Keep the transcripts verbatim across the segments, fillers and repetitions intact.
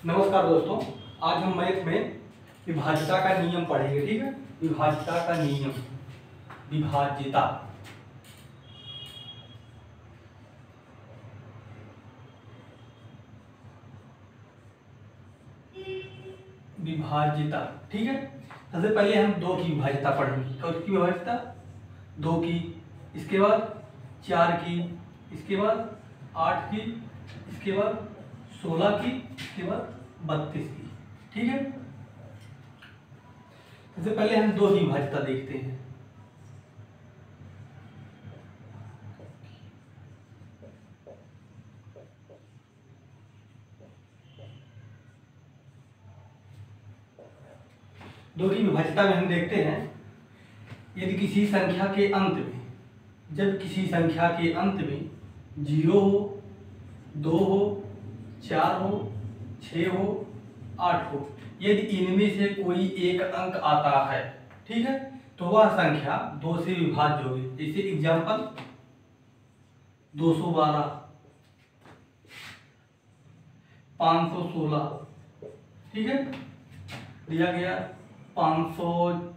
नमस्कार दोस्तों, आज हम मैथ में विभाज्यता का नियम पढ़ेंगे। ठीक है, विभाज्यता का नियम, विभाज्यता। विभाज्यता ठीक है। सबसे पहले हम दो की विभाज्यता पढ़ेंगे। तो उसकी विभाज्यता दो की, इसके बाद चार की, इसके बाद आठ की, इसके बाद सोलह की, इसके बाद बत्तीस की। ठीक है, सबसे पहले हम दो की विभाज्यता देखते हैं। दो की विभाज्यता में हम देखते हैं, यदि किसी संख्या के अंत में, जब किसी संख्या के अंत में जीरो हो, दो हो, चार हो, छः हो, आठ हो, यदि इनमें से कोई एक अंक आता है, ठीक है, तो वह संख्या दो से विभाज्य होगी। जैसे एग्जाम्पल दो सौ बारह, पाँच सौ सोलह, ठीक है, दिया गया पाँच सौ,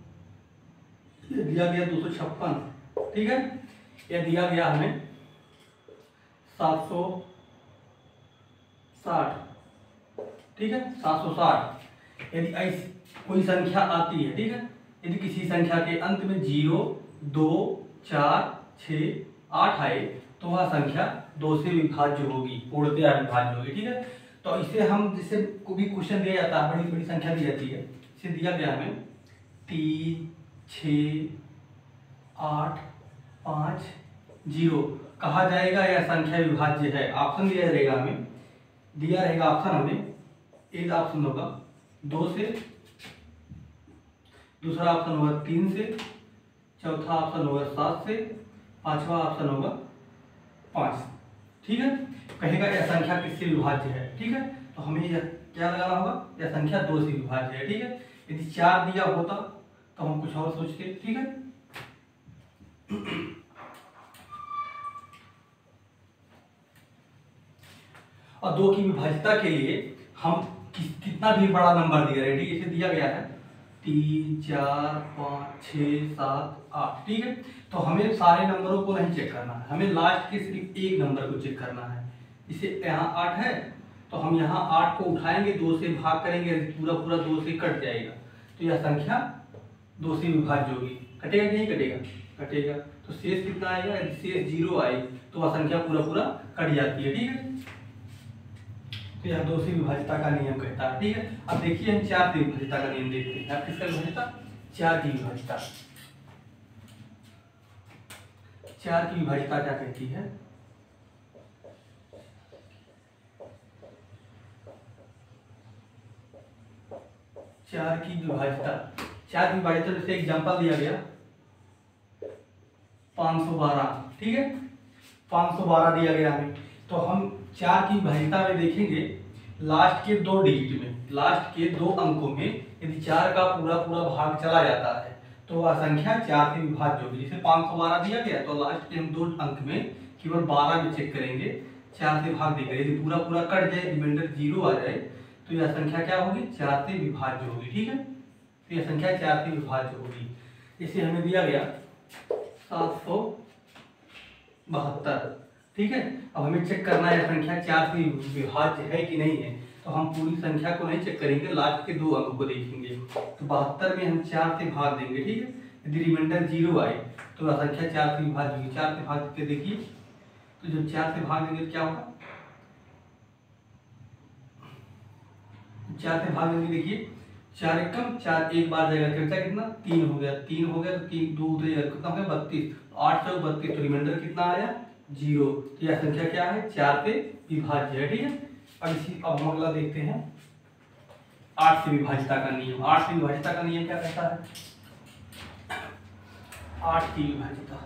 दिया गया दो सौ छप्पन, ठीक है, यह दिया गया हमें सात सौ साठ, ठीक है, सात सौ साठ। यदि ऐसी कोई संख्या आती है, ठीक है, यदि किसी संख्या के अंत में जीरो, दो, चार, छ, आठ आए, तो वह संख्या दो से विभाज्य होगी, पूर्णतया विभाज्य होगी। ठीक है, तो इसे हम, जिससे को भी क्वेश्चन दिया जाता है, बड़ी बड़ी संख्या दी जाती है, इसे दिया गया हमें तीन, छ, आठ, पाँच, जीरो, कहा जाएगा यह संख्या विभाज्य है। ऑप्शन दिया रहेगा हमें, दिया रहेगा ऑप्शन हमें, एक ऑप्शन होगा दो से, दूसरा ऑप्शन होगा तीन से, चौथा ऑप्शन होगा सात से, पांचवा ऑप्शन होगा पाँच। ठीक है, कहेगा यह संख्या किससे विभाज्य है। ठीक है, तो हमें यह क्या लगाना होगा, यह संख्या दो से विभाज्य है। ठीक है, यदि चार दिया होता तो हम कुछ और सोचते। ठीक है, और दो की विभाज्यता के लिए हम कि, कितना भी बड़ा नंबर दिया है, ठीक है, इसे दिया गया है तीन, चार, पाँच, छः, सात, आठ। ठीक है, तो हमें सारे नंबरों को नहीं चेक करना है, हमें लास्ट के सिर्फ एक नंबर को चेक करना है। इसे यहाँ आठ है, तो हम यहाँ आठ को उठाएंगे, दो से भाग करेंगे, पूरा पूरा दो से कट जाएगा, तो यह संख्या दो से विभाज्य होगी। कटेगा कि नहीं कटेगा, कटेगा। तो शेष कितना आएगा, यदि शेष जीरो आए तो वह संख्या पूरा पूरा कट जाती है। ठीक है, तो यह दो से विभाज्यता का नियम कहता है। ठीक है, अब देखिए हम चार की विभाज्यता का नियम देखते हैं। अब किसका विभाज्यता, चार की विभाज्यता। चार की विभाज्यता क्या कहती है, चार की विभाज्यता, चार की विभाज्यता जैसे एग्जांपल दिया गया पाँच सौ बारह, ठीक है, पाँच सौ बारह दिया गया हमें, तो हम चार की विभाज्यता में देखेंगे लास्ट के दो डिजिट में, लास्ट के दो अंकों में यदि चार का पूरा पूरा भाग चला जाता है तो वह संख्या चार से विभाज्य होगी। जैसे पाँच सौ बारह दिया गया, तो लास्ट के हम दो अंक में केवल बारह में चेक करेंगे, चार से भाग देकर यदि पूरा पूरा कट जाए, रिमाइंडर जीरो आ जाए, तो यह संख्या क्या होगी, चार से विभाज्य होगी। ठीक है, तो यह संख्या चार से विभाज्य होगी। इसे हमें दिया गया सात सौ बहत्तर। ठीक है, अब हमें चेक करना है संख्या चार से विभाज्य है कि नहीं है, तो हम पूरी संख्या को नहीं चेक करेंगे, लास्ट के दो अंकों को देखेंगे। तो बहत्तर में हम चार से भाग देंगे। ठीक है, यदि रिमाइंडर जीरो आए तो वह संख्या चार से विभाज्य होगी। चार से भाग देते देखिए, तो जब चार से भाग देंगे तो क्या होगा, चार से भाग देंगे, देखिए चार एक कम चार, एक बार जाएगा, कितना कितना तीन हो गया, तीन हो गया, तो तीन दो कितना हो गया बत्तीस, आठ सौ बत्तीस, तो रिमाइंडर कितना आया जीरो। तो यह संख्या क्या है, चार से विभाज्य है। ठीक है, अब इसी अब हम अगला देखते हैं आठ से विभाज्यता का नियम। आठ से विभाज्यता का नियम क्या कहता है, आठ की विभाज्यता,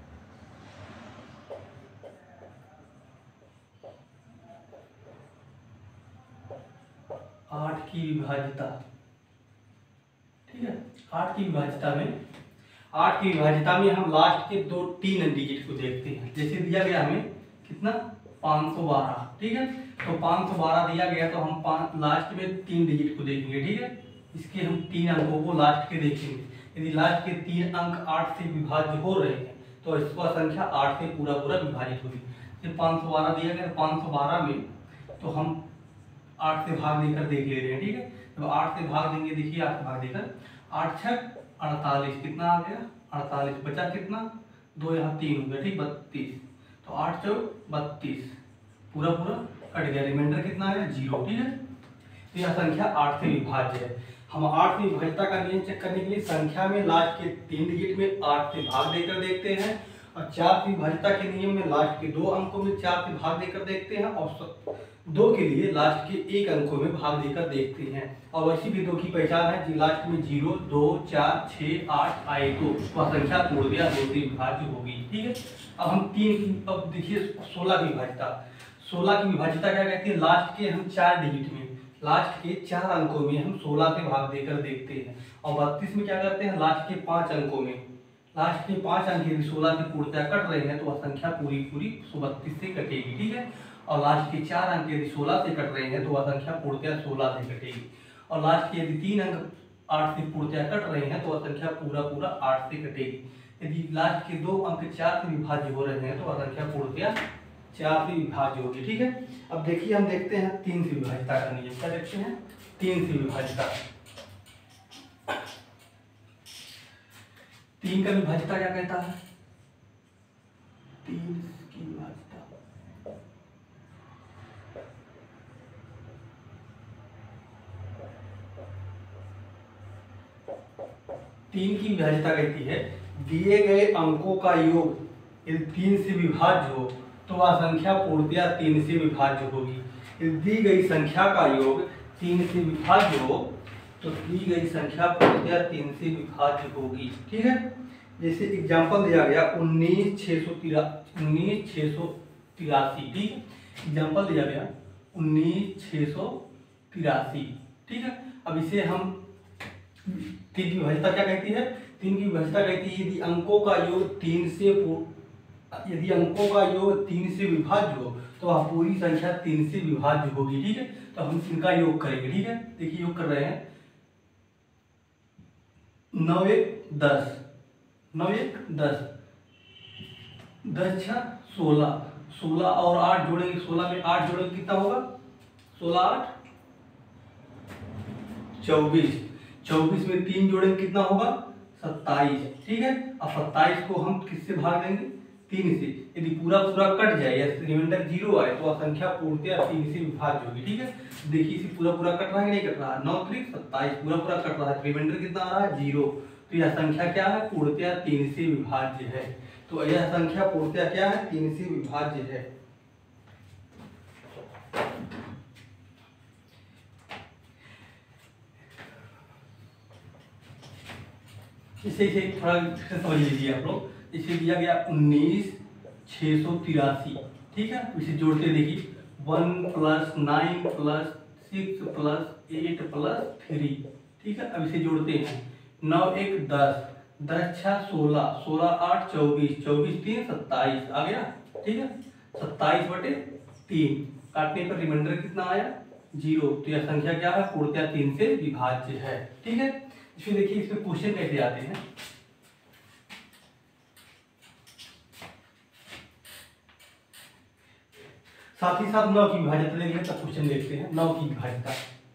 आठ की विभाज्यता। ठीक है, आठ की विभाज्यता में, आठ की विभाज्यता में हम लास्ट के दो तीन डिजिट को देखते हैं। जैसे दिया गया हमें कितना पाँच सौ बारह, ठीक है। तो पाँच सौ बारह दिया गया, तो हम पाँच लास्ट में तीन डिजिट को देखेंगे, ठीक है। इसके हम तीन अंकों को लास्ट के देखेंगे। यदि लास्ट के तीन अंक आठ से विभाज्य हो रहे हैं तो इसका संख्या आठ से पूरा पूरा विभाजित होगी। जब पाँच सौ बारह दिया गया, पाँच सौ बारह में तो हम आठ से भाग देकर देख ले रहे हैं, ठीक है। जब आठ से भाग देंगे, देखिए आठ से भाग देकर, आठ छः अड़तालीस, कितना आ गया अड़तालीस, बचा कितना दो, यहाँ तीन हो गया, ठीक, बत्तीस। तो आठ चौक बत्तीस, पूरा पूरा कट गया, रिमाइंडर कितना आया जीरो, ठीक है। तो यह संख्या आठ से विभाज्य है। हम आठ से विभाज्यता का नियम चेक करने के लिए संख्या में लास्ट के तीन डिजिट में आठ से भाग देकर देखते हैं, और चार से विभाज्यता के नियम में लास्ट के दो अंकों में चार से भाग देकर देखते हैं, और दो के लिए लास्ट के एक अंकों में भाग देकर देखते हैं। और वैसी भी दो की पहचान है, लास्ट में जीरो, दो, चार, छः, आठ आए तो वह संख्या पूर्णतया दो से विभाज्य होगी, ठीक है। अब हम तीन, अब देखिए सोलह की विभाज्यता, सोलह की विभाज्यता क्या कहती है, लास्ट के हम चार डिजिट में, लास्ट के चार अंकों में हम सोलह से भाग देकर देखते हैं। और बत्तीस में क्या करते हैं, लास्ट के पांच अंकों में, लास्ट के पांच अंक यदि सोलह से पूर्णतया कट रहे हैं तो वह संख्या पूरी पूरी बत्तीस से कटेगी, ठीक है। और लास्ट के चार अंक यदि सोलह से कट रहे हैं तो वह संख्या पूर्णतया सोलह से कटेगी। और लास्ट के यदि तीन अंक आठ से पूर्णतया कट रहे हैं तो वह संख्या पूरा पूरा आठ से कटेगी। यदि लास्ट के दो अंक चार से विभाज्य हो रहे हैं तो वह संख्या पूर्णतया चार से विभाज्य होगी, ठीक है। अब देखिए हम देखते हैं तीन से विभाज्यता का नियम, क्या देखते हैं, तीन से विभाज्यता। तीन का विभाज्यता क्या कहता है, तीन की विभाज्यता, तीन की विभाज्यता कहती है दिए गए अंकों का योग यदि तीन से विभाज्य हो तो वह संख्या पूर्णतया तीन से विभाज्य होगी। यदि दी गई संख्या का योग तीन से विभाज्य हो तो दी गई संख्या पूर्णतया तीन से विभाज्य होगी, ठीक है। जैसे एग्जांपल दिया गया उन्नीस छः सौ तिरा उन्नीस छः सौ तिरासी, ठीक है। एग्जांपल दिया गया उन्नीस छः सौ तिरासी, ठीक है। अब इसे हम तीन की विभाज्यता क्या कहती है, तीन की विभाज्यता कहती है यदि अंकों का योग तीन से यदि अंकों का योग तीन से विभाज्य हो तो वह पूरी संख्या तीन से विभाज्य होगी, ठीक है। तो हम इनका योग करेंगे, ठीक है। देखिए योग कर रहे हैं, नौ एक दस, नौ एक दस, दस छः सोलह, सोलह और आठ जोड़ेंगे, सोलह में आठ जोड़ेंगे कितना होगा, सोलह आठ चौबीस, चौबीस में तीन जोड़ेंगे कितना होगा सत्ताईस, ठीक है। अब सत्ताईस को हम किससे भाग देंगे, तीन से। यदि पूरा पूरा कट जाए या रिमाइंडर जीरो आए तो वह संख्या पूर्णतया तीन से विभाज्य होगी, ठीक है। देखिए इसे पूरा पूरा कट रहा है कि नहीं कट रहा है, नौ त्रिक सत्ताईस, पूरा पूरा कट रहा है, रिमाइंडर कितना आ रहा है जीरो, तो यह संख्या क्या है, पूर्णतया तीन से विभाज्य है। तो यह संख्या पूर्णतया क्या है, तीन से विभाज्य है। इसे इसे थोड़ा समझ लीजिए आप लोग। इसे दिया गया उन्नीस छः सौ तिरासी, ठीक है। इसे जोड़ते देखिए, one plus nine plus six plus eight plus three, ठीक है। अब इसे जोड़ते हैं, नौ एक दस, दस छः सोलह, सोलह आठ चौबीस, चौबीस तीन सत्ताईस आ गया, ठीक है। सत्ताईस बटे तीन काटने पर रिमाइंडर कितना आया जीरो, तो यह संख्या क्या है, पूर्णतया तीन से विभाज्य है, ठीक है। इसमें देखिए इसमें क्वेश्चन कैसे आते हैं, साथ ही साथ नौ की विभाज्यता देख लें, तब क्वेश्चन देखते हैं। नौ की विभाज्यता,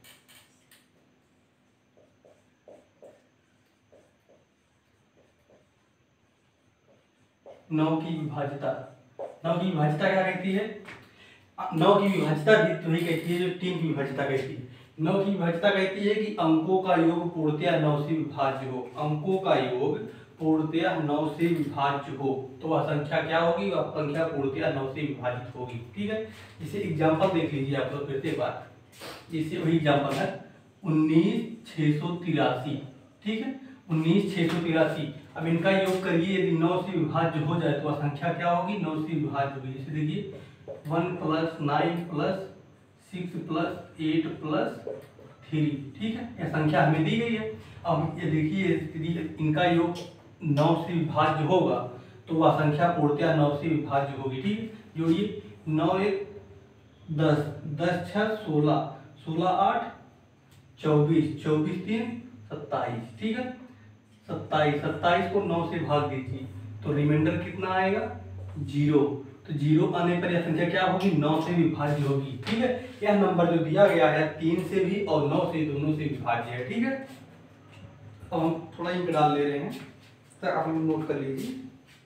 नौ की विभाज्यता, नौ की विभाज्यता क्या कहती है, नौ की विभाज्यता भी तो ही कहती है जो तीन की विभाज्यता कहती है। नौ की विभाज्यता कहती है कि अंकों का योग पूर्णतया नौ से विभाज्य हो, अंकों का योग पूर्णतया नौ से विभाज्य हो तो वह संख्या क्या होगी, वह संख्या पूर्णतया नौ से विभाजित होगी, ठीक है। इसे एग्जांपल देख लीजिए आप लोग फिर से एक बार, जैसे वही एग्जांपल है उन्नीस छः सौ तिरासी, ठीक है, उन्नीस छः सौ तिरासी। अब इनका योग करिए, यदि नौ से विभाज्य हो जाए तो वह संख्या क्या होगी, नौ से विभाज्य होगी। जैसे देखिए one plus nine plus six plus eight plus three, ठीक है, यह संख्या हमें दी गई है। अब ये देखिए यदि इनका योग नौ से विभाज्य होगा तो वह संख्या पूर्णतया नौ से विभाज्य होगी, ठीक है। जोड़िए नौ एक दस, दस छः सोलह, सोलह आठ चौबीस, चौबीस तीन सत्ताईस, ठीक है। सत्ताईस, सत्ताईस को नौ से भाग दीजिए तो रिमाइंडर कितना आएगा, जीरो। तो जीरो आने पर यह संख्या क्या होगी, नौ से विभाज्य होगी, ठीक है। यह नंबर जो दिया गया है तीन से भी और नौ से, दोनों से विभाज्य है, ठीक है। अब हम थोड़ा इंक डाल ले रहे हैं, तो आप नोट कर लीजिए।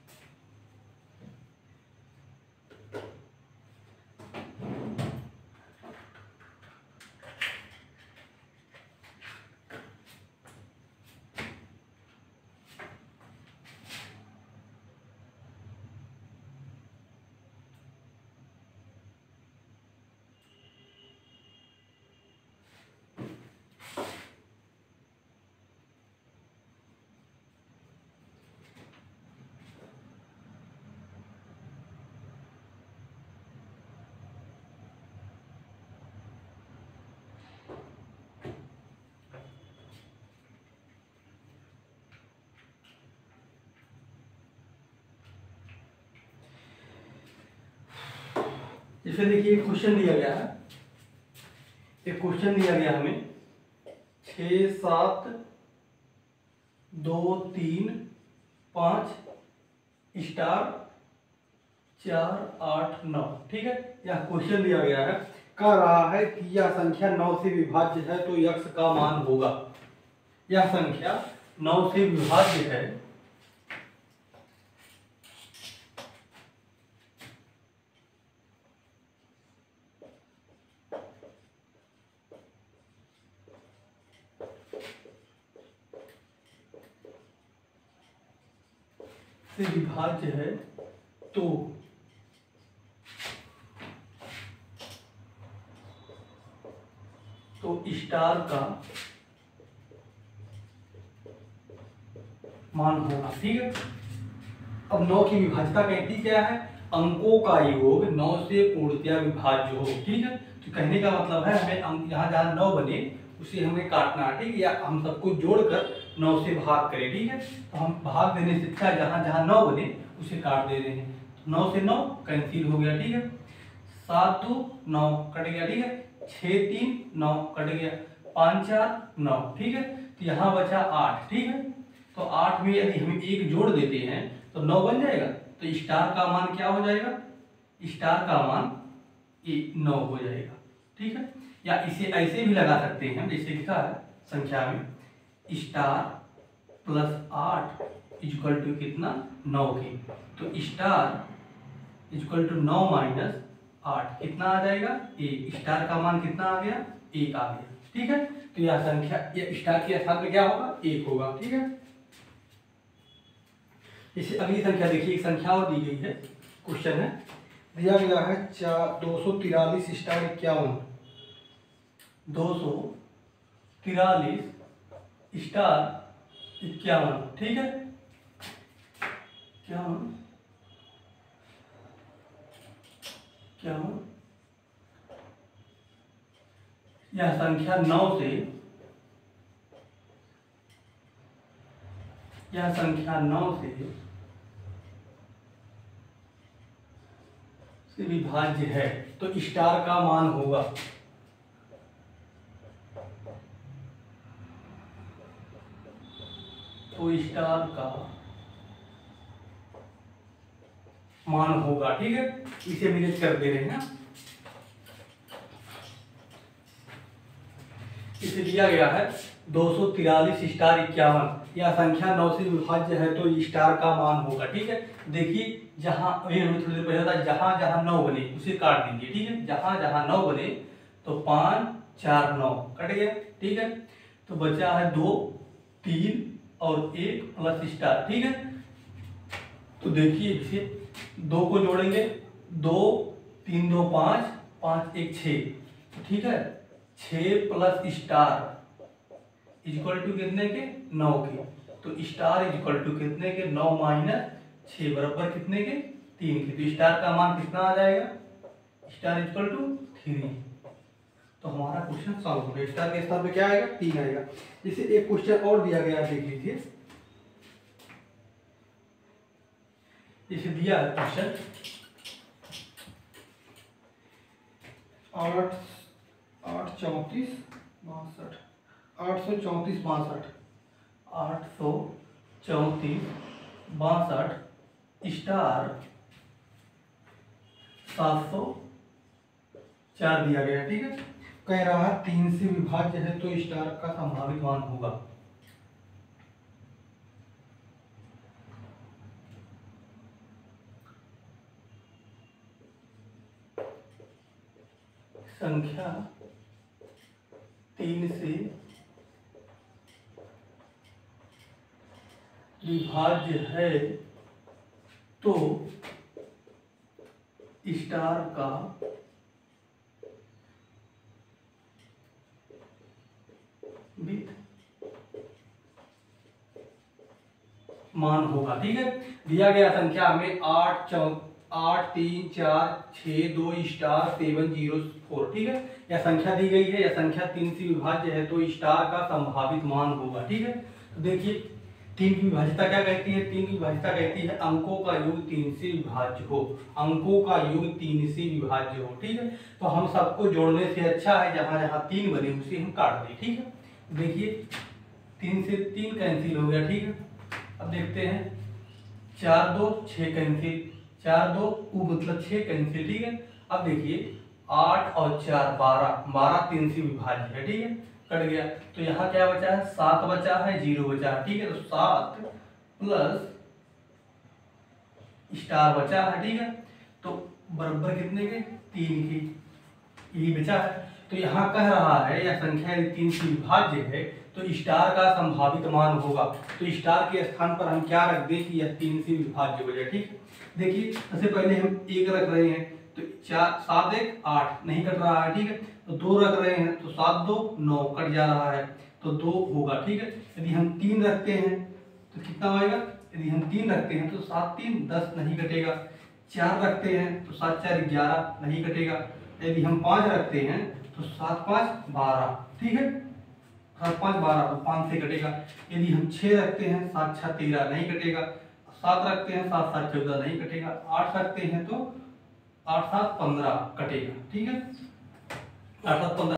इसे देखिए क्वेश्चन दिया गया है, एक क्वेश्चन दिया गया हमें छः सात दो तीन पाँच स्टार चार आठ नौ, ठीक है। यह क्वेश्चन दिया गया है, कह रहा है कि यह संख्या नौ से विभाज्य है तो यक्स का मान होगा। यह संख्या नौ से विभाज्य है से विभाज्य है तो तो स्टार का मान होगा, ठीक है। अब नौ की विभाज्यता कहती क्या है, अंकों का योग नौ से पूर्णतया विभाज्य हो, ठीक है। तो कहने का मतलब है हमें अंक जहाँ जहाँ नौ बने उसे हमें काटना है, ठीक है, या हम सबको जोड़कर नौ से भाग करें, ठीक है। तो हम भाग देने से अच्छा जहाँ जहाँ नौ बने उसे काट दे रहे हैं। तो नौ से नौ कैंसिल हो गया, ठीक है। सात दो नौ कट गया, ठीक है। छः तीन नौ कट गया, पाँच चार नौ, ठीक है। तो यहाँ बचा आठ, ठीक है। तो आठ में यदि हम एक जोड़ देते हैं तो नौ बन जाएगा। तो स्टार का मान क्या हो जाएगा, स्टार का मान ये नौ हो जाएगा, ठीक है। या इसे ऐसे भी लगा सकते हैं, जैसे लिखा है संख्या में स्टार प्लस आठ इक्वल टू कितना, नौ के। तो स्टार इक्वल टू नौ माइनस आठ कितना आ जाएगा, एक। स्टार का मान कितना आ गया, एक आ गया, ठीक है। तो यह संख्या यह स्टार के स्थान पे क्या होगा, एक होगा, ठीक है। इसे अगली संख्या देखिए, एक संख्या और दी गई है, क्वेश्चन है दिया गया है चार दो सौ तिरालीस स्टार इक्यावन, दो सौ तिरालीस स्टार इक्यावन, ठीक है। इक्यावन इक्यावन यह संख्या नौ से यह संख्या नौ से से विभाज्य है तो स्टार का मान होगा, तो स्टार का मान होगा, ठीक है। इसे मैनेज कर दे रहे हैं। इसे दिया गया है दो सौ तिरालीस स्टार इक्यावन, यह संख्या नौ से विभाज्य है तो स्टार का मान होगा, ठीक है। देखिए जहां ये हमें थोड़ी देर पहले था, जहां जहां नौ बने उसे काट दीजिए, ठीक है। जहां जहां नौ बने तो पाँच चार नौ कट गया, ठीक है। तो बचा है दो तीन और एक प्लस स्टार, ठीक है। तो देखिए इसे दो को जोड़ेंगे, दो तीन दो पाँच, पाँच एक छः, ठीक है। छः प्लस स्टार इक्वल टू कितने के, नौ के। तो स्टार इक्वल टू कितने के, नौ माइनस छः बराबर कितने के, तीन के। तो स्टार का मान कितना आ जाएगा, स्टार इक्वल टू थ्री। तो हमारा क्वेश्चन सॉल्व हो गया। स्टार के स्थान पे क्या आएगा, तीन आएगा। इसे एक क्वेश्चन और दिया गया देख लीजिए। इसे दिया है क्वेश्चन आठ आठ चौंतीस बासठ, आठ सौ चौंतीस बासठ, आठ सौ चौंतीस बासठ स्टार सात सौ चार दिया गया। ठीक है, कह रहा है तीन से विभाज्य है तो स्टार का संभावित मान होगा। संख्या तीन से विभाज्य है तो स्टार का भी मान होगा। ठीक है, दिया गया संख्या में आठ चौ आठ तीन चार छः दो स्टार सेवन जीरो फोर। ठीक है, यह संख्या दी गई है, यह संख्या तीन से विभाज्य है तो स्टार का संभावित मान होगा। ठीक है, तो देखिए तीन की विभाज्यता क्या कहती है? तीन की विभाज्यता कहती है अंकों का योग तीन से विभाज्य हो, अंकों का योग तीन से विभाज्य हो। ठीक है, तो हम सबको जोड़ने से अच्छा है जहां जहां तीन बने उसे हम काट दें। ठीक है, देखिए तीन से तीन कैंसिल हो गया। ठीक है, अब देखते हैं चार दो छः कैंसिल, चार दो उ मतलब छः कैंसिल। ठीक है, अब देखिए आठ और चार बारह, बारह तीन से विभाज्य है। ठीक है, कट गया तो यहाँ क्या बचा है? सात बचा है, जीरो बचा है। ठीक है, तो सात प्लस स्टार बचा है। ठीक है, तो बराबर कितने के? तीन के, यही बचा है। तो यहाँ कह रहा है यह संख्या यदि तीन से विभाज्य है तो स्टार का संभावित मान होगा। तो स्टार के स्थान पर हम क्या रख दें कि यह तीन से विभाज्य हो जाए। ठीक है, देखिए सबसे पहले हम एक रख रहे हैं तो चार सात एक आठ नहीं कट रहा है। ठीक है, तो दो रख रहे हैं तो सात दो नौ कट जा रहा है तो दो होगा। ठीक है, यदि हम तीन रखते हैं तो कितना होएगा? यदि हम तीन रखते हैं तो सात तीन दस नहीं कटेगा। चार रखते हैं तो सात चार ग्यारह नहीं कटेगा। यदि हम पाँच रखते हैं तो सात पाँच बारह। ठीक है, सात पाँच बारह तो पाँच से कटेगा। यदि हम छः रखते हैं सात छः तेरह नहीं कटेगा। सात रखते हैं सात सात चौदह नहीं कटेगा। आठ रखते हैं तो आठ सात पंद्रह कटेगा। ठीक है, आठ सात पंद्रह